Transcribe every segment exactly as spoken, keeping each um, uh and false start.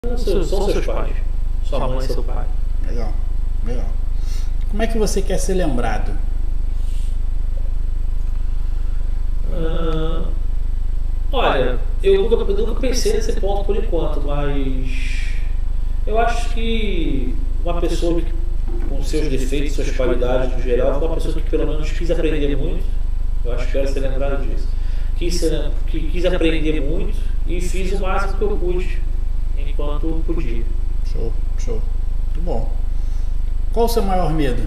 São seus pais, sua mãe e seu pai. Legal, legal. Como é que você quer ser lembrado? Ah, olha, eu nunca, eu nunca pensei nesse ponto por enquanto, mas eu acho que uma pessoa que, com seus defeitos, suas qualidades no geral, foi uma pessoa que pelo menos quis aprender muito. Eu acho que quero ser lembrado disso. Quis, ser, que, quis aprender muito e fiz o máximo que eu pude enquanto podia. Show, show. Muito bom. Qual o seu maior medo?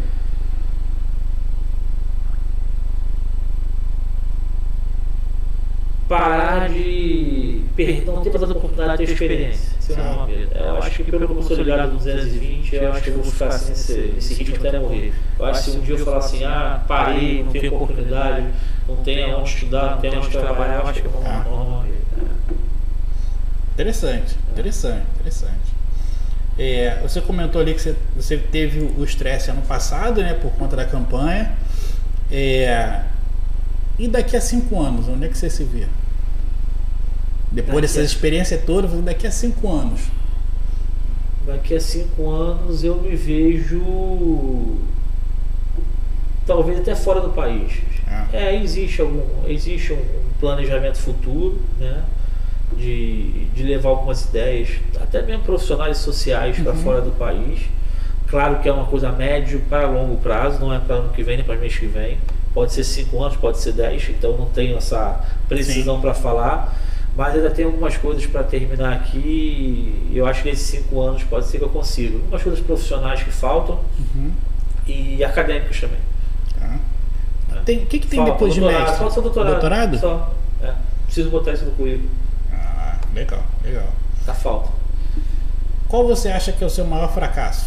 Parar de perder, não ter mais a oportunidade de ter experiência. Esse é o maior medo. Eu acho que pelo que eu sou ligado no duzentos e vinte, eu acho que eu vou ficar assim nesse, nesse ritmo até morrer. Eu acho que se um dia eu falar assim, ah, parei, não tenho oportunidade, não tenho onde estudar, não tenho onde trabalhar, eu acho que eu vou morrer. Interessante, interessante, interessante. É, você comentou ali que você, você teve o estresse ano passado, né, por conta da campanha. É, e daqui a cinco anos, onde é que você se vê? Depois dessa experiência toda, daqui a cinco anos. Daqui a cinco anos eu me vejo talvez até fora do país. Ah. É, existe algum, existe um planejamento futuro, né? De, de levar algumas ideias, até mesmo profissionais e sociais, para uhum. fora do país. Claro que é uma coisa a médio para longo prazo, não é para ano que vem nem para mês que vem. Pode ser cinco anos, pode ser dez, então não tenho essa precisão para falar. Mas ainda tem algumas coisas para terminar aqui. E eu acho que nesses cinco anos pode ser que eu consiga. Algumas coisas profissionais que faltam uhum. e acadêmicas também. Ah. É. Tem, o que, que tem falta depois doutorado, de mestre? Falta doutorado. Doutorado? Só. É. Preciso botar isso no currículo. Ah, legal, legal. Tá falta. Qual você acha que é o seu maior fracasso?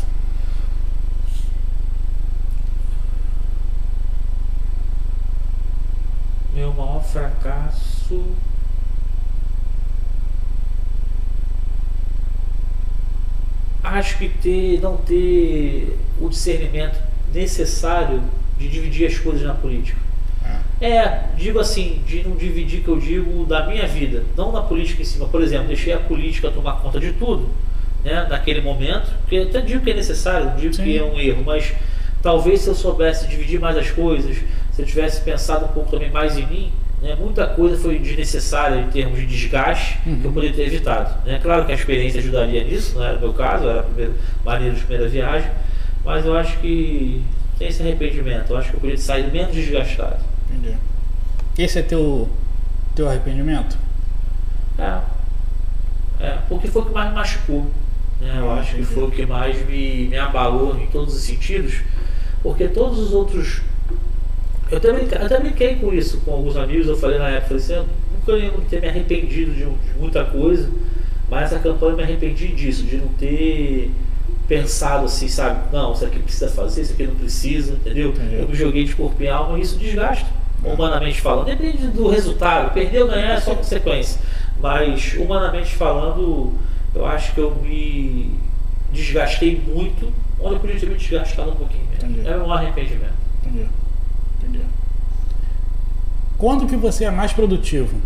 Meu maior fracasso... Acho que ter, não ter o discernimento necessário de dividir as coisas na política. É, digo assim, de não dividir, que eu digo, da minha vida, não na política em cima. Por exemplo, deixei a política tomar conta de tudo, né, naquele momento, porque eu até digo que é necessário, não digo Sim. que é um erro, mas talvez se eu soubesse dividir mais as coisas, se eu tivesse pensado um pouco também mais em mim, né, muita coisa foi desnecessária em termos de desgaste uhum. que eu poderia ter evitado. Né? Claro que a experiência ajudaria nisso, não era o meu caso, era a primeira, maneira de primeira viagem, mas eu acho que tem esse arrependimento, eu acho que eu poderia ter saído menos desgastado. Entendi. Esse é teu, teu arrependimento? É. É, porque foi o que mais me machucou. Né? Eu ah, acho entendi. que foi o que mais me, me abalou em todos os sentidos, porque todos os outros... Eu até, brinquei, até brinquei com isso com alguns amigos, eu falei na época, falei assim, eu nunca lembro de ter me arrependido de, de muita coisa, mas essa campanha eu me arrependi disso, de não ter pensado assim, sabe, não, isso aqui precisa fazer, isso aqui não precisa, entendeu? entendeu? Eu me joguei de corpo e alma e isso desgasta, humanamente falando, depende do resultado, perder ou ganhar é só consequência, mas humanamente falando, eu acho que eu me desgastei muito, onde eu podia ter me desgastado um pouquinho mesmo. É um arrependimento. Entendi. Entendi. Quando que você é mais produtivo?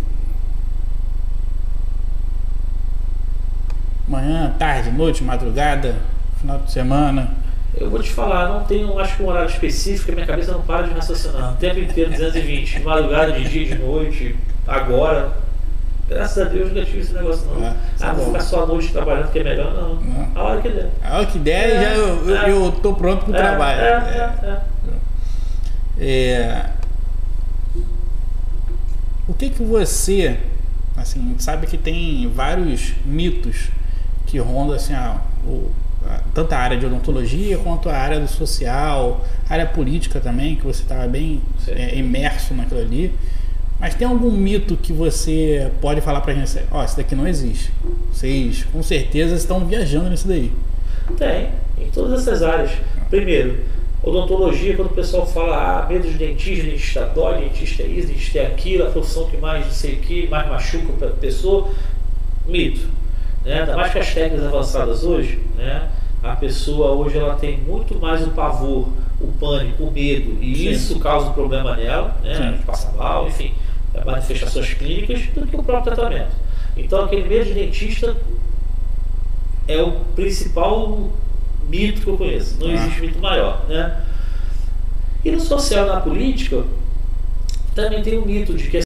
Manhã, tarde, noite, madrugada, final de semana? Eu vou te falar, não tenho, acho que um horário específico, minha cabeça não para de raciocinar. O tempo inteiro, duzentos e vinte, de madrugada, de dia, de noite, agora. Graças a Deus nunca tive esse negócio não. É, ah, vou ficar só à noite trabalhando que é melhor, não. não. A hora que der. A hora que der, é, já eu, é, eu, eu tô pronto pro é, trabalho. É, é, é. É... O que que você, assim, sabe que tem vários mitos que rondam assim, a, o, a, tanto a área de odontologia quanto a área do social, a área política também, que você estava bem é, imerso naquilo ali. Mas tem algum mito que você pode falar pra gente? Ó, oh, isso daqui não existe. Vocês com certeza estão viajando nisso daí. Tem, em todas essas áreas. Primeiro, odontologia, quando o pessoal fala, ah, medo de dentista, dentista dói, dentista é isso, dentista é aquilo, a profissão que mais não sei o que, mais machuca a pessoa, mito. Né? Ainda mais que as técnicas avançadas hoje, né? A pessoa hoje ela tem muito mais o pavor, o pânico, o medo, e Sim. isso causa um problema nela, né? De passar mal, enfim, manifestações clínicas, do que o próprio tratamento. Então aquele medo de dentista é o principal mito que eu conheço. Não Ah. existe mito maior, né? E no social e na política também tem o mito de que